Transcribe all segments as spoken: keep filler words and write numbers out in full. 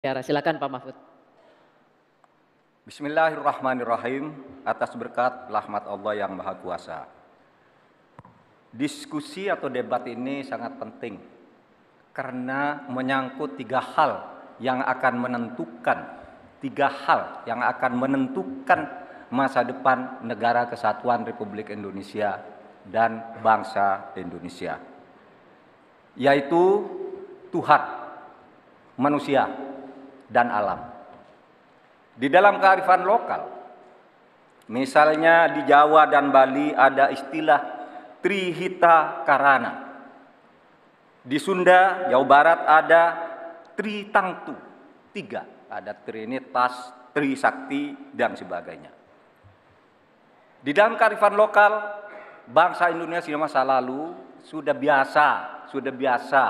Ya, silakan Pak Mahfud. Bismillahirrahmanirrahim. Atas berkat rahmat Allah yang Maha Kuasa. Diskusi atau debat ini sangat penting karena menyangkut tiga hal yang akan menentukan tiga hal yang akan menentukan masa depan negara kesatuan Republik Indonesia dan bangsa Indonesia, yaitu Tuhan, manusia, dan alam. Di dalam kearifan lokal, misalnya di Jawa dan Bali ada istilah Trihita Karana. Di Sunda, Jawa Barat ada Tritangtu, tiga, ada Trinitas, Trisakti, dan sebagainya. Di dalam kearifan lokal, bangsa Indonesia masa lalu sudah biasa, sudah biasa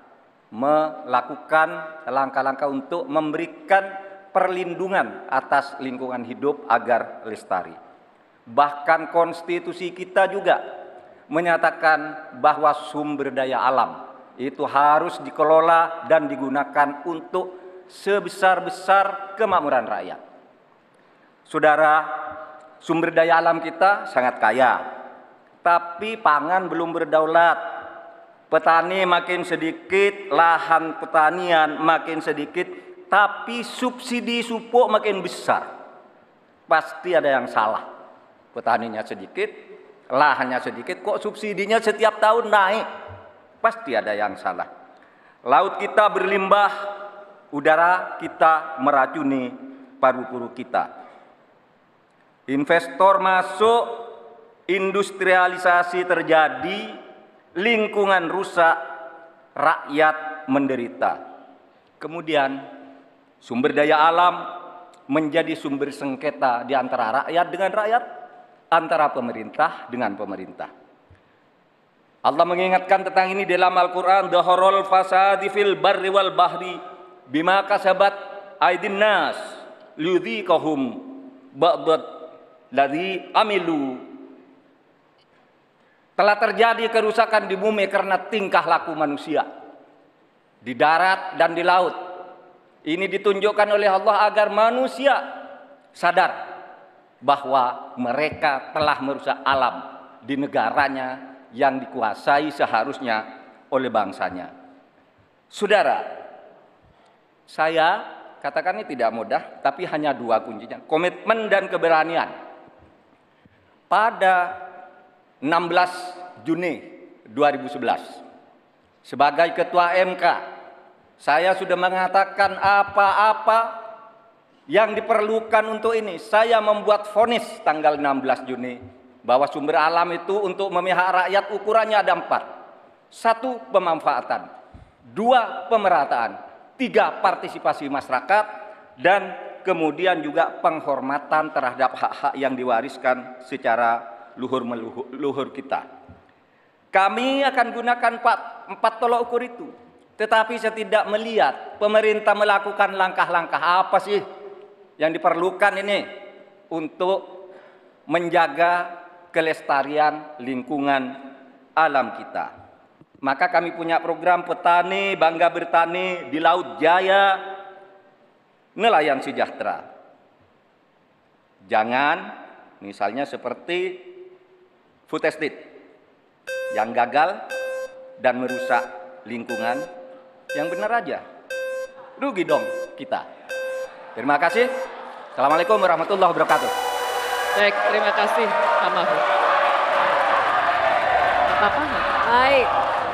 melakukan langkah-langkah untuk memberikan perlindungan atas lingkungan hidup agar lestari. Bahkan konstitusi kita juga menyatakan bahwa sumber daya alam itu harus dikelola dan digunakan untuk sebesar-besar kemakmuran rakyat. Saudara, sumber daya alam kita sangat kaya, tapi pangan belum berdaulat. Petani makin sedikit, lahan pertanian makin sedikit, tapi subsidi pupuk makin besar. Pasti ada yang salah. Petaninya sedikit, lahannya sedikit, kok subsidinya setiap tahun naik? Pasti ada yang salah. Laut kita berlimbah, udara kita meracuni paru-paru kita. Investor masuk, industrialisasi terjadi, lingkungan rusak, rakyat menderita. Kemudian sumber daya alam menjadi sumber sengketa di antara rakyat dengan rakyat, antara pemerintah dengan pemerintah. Allah mengingatkan tentang ini dalam Al-Quran, Dhaharul fasadi fil barri wal bahri bima kasabat aydin nas liyudhiqahum ba'dad ladzi amilu. Telah terjadi kerusakan di bumi karena tingkah laku manusia di darat dan di laut. Ini ditunjukkan oleh Allah agar manusia sadar bahwa mereka telah merusak alam di negaranya yang dikuasai seharusnya oleh bangsanya. Saudara, saya katakan ini tidak mudah, tapi hanya dua kuncinya, komitmen dan keberanian. Pada enam belas Juni dua ribu sebelas, sebagai Ketua M K, saya sudah mengatakan apa-apa yang diperlukan untuk ini. Saya membuat vonis tanggal enam belas Juni bahwa sumber alam itu untuk memihak rakyat ukurannya ada empat. Satu, pemanfaatan. Dua, pemerataan. Tiga, partisipasi masyarakat. Dan kemudian juga penghormatan terhadap hak-hak yang diwariskan secara luhur-luhur kita. Kami akan gunakan empat, empat tolok ukur itu. Tetapi saya tidak melihat pemerintah melakukan langkah-langkah apa sih yang diperlukan ini untuk menjaga kelestarian lingkungan alam kita. Maka kami punya program petani bangga bertani di Laut Jaya, nelayan sejahtera. Jangan misalnya seperti food estate yang gagal dan merusak lingkungan. Yang benar aja, rugi dong kita. Terima kasih. Assalamualaikum warahmatullahi wabarakatuh. Baik, terima kasih Pak Mahfud. Apa-apa? Baik.